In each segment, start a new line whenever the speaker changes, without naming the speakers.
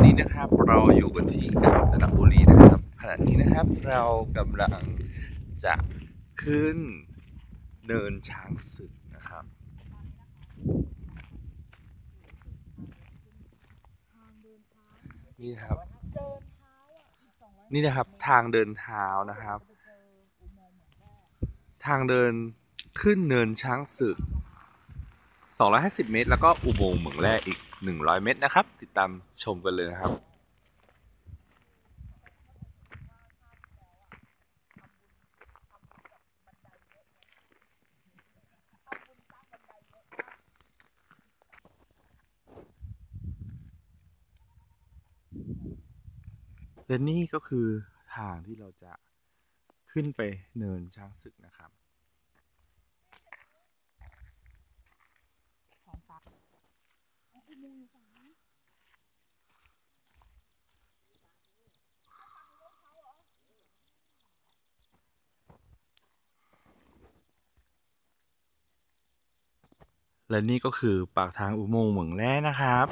นี้นะครับเราอยู่กันที่กาญจนบุรีนะครับขณะนี้นะครับเรากำลังจะขึ้นเนินช้างศึกนะครับนี่นะครับนี่นะครับทางเดินเท้านะครับทางเดินขึ้นเนินช้างศึก250เมตรแล้วก็อุโมงค์เหมืองแร่อีก100เมตรนะครับติดตามชมกันเลยนะครับและนี่ก็คือทางที่เราจะขึ้นไปเนินช้างศึกนะครับและนี่ก็คือปากทางอุโมงค์เหมืองแร่นะครับ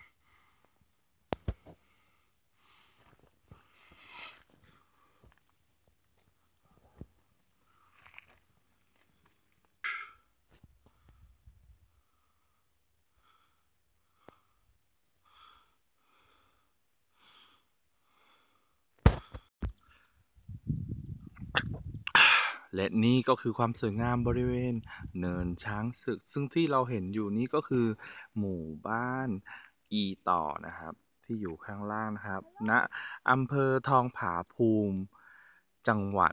และนี่ก็คือความสวยงามบริเวณเนินช้างศึกซึ่งที่เราเห็นอยู่นี้ก็คือหมู่บ้านอีต่อนะครับที่อยู่ข้างล่างนะครับณอำเภอทองผาภูมิจังหวัด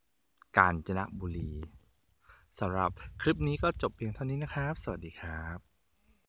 กาญจนบุรีสำหรับคลิปนี้ก็จบเพียงเท่านี้นะครับสวัสดีครับ